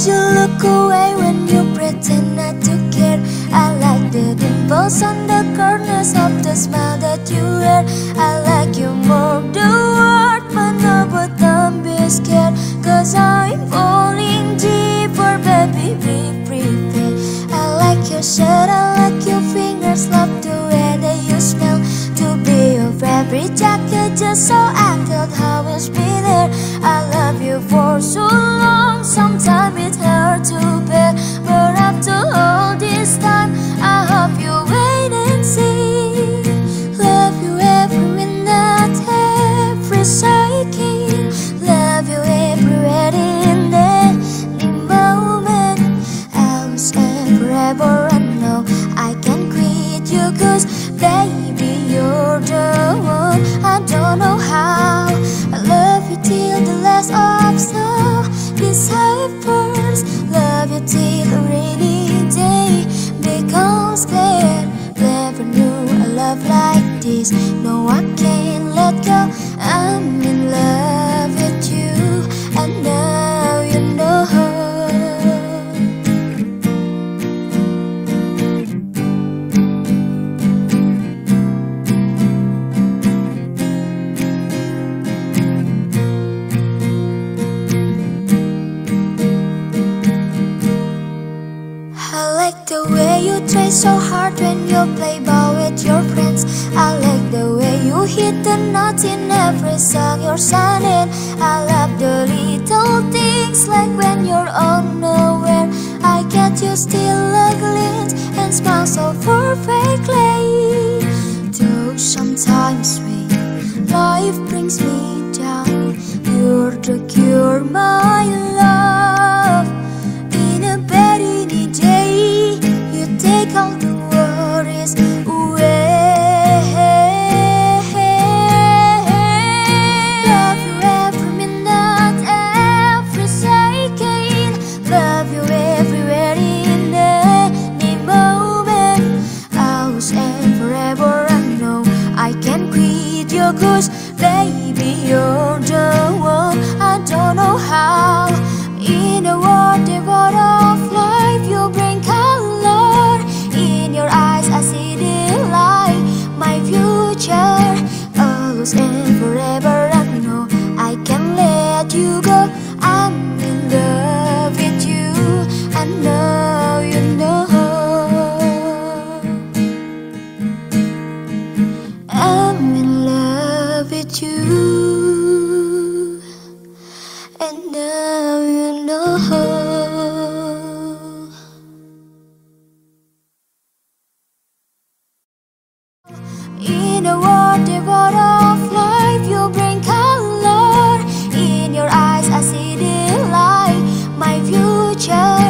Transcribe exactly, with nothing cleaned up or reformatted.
Cause you look away when you pretend not to care. I like the dimples on the corners of the smile that you wear. I like you more the word, but no, but don't be scared. Cause I'm falling deeper, baby, be prepared. I like your shirt, I like your fingers, love the way that you smell. To be your favorite jacket, just so I could always be there. I love you for so long, sometimes it's hard to bear. But after all this time, I hope you wait and see. Love you every minute, every second. Love you everywhere in any moment. Else and forever, I know I can't quit you. Cause baby, you're the one. I don't know how. I love you till the last of snow disappears. Love you till a rainy day becomes clear. Never knew a love like this. No, I can't let go. I'm in love with you, and now you know. I like the way you try so hard when you play ball with your friends. I like the way you hit the notes in every song you're singing. I love the little things, like when you're unaware. I get you still a glint and smile so perfectly. Though sometimes when life brings me down, you're the cure, my love. In a bad rainy day, you take all the worries away. Love you every minute, every second. Love you everywhere in any moment. Always and forever, I know I can't quit you. Cause baby, you're the one. I don't know how. In a world devoid of life, you bring color. In your eyes I see the light, my future. Always and forever, I know I can't let you go. I'm in love with you, and now you know. I'm in love with you, and now you know. In a world devoid of life, you bring color. In your eyes I see the light, my future.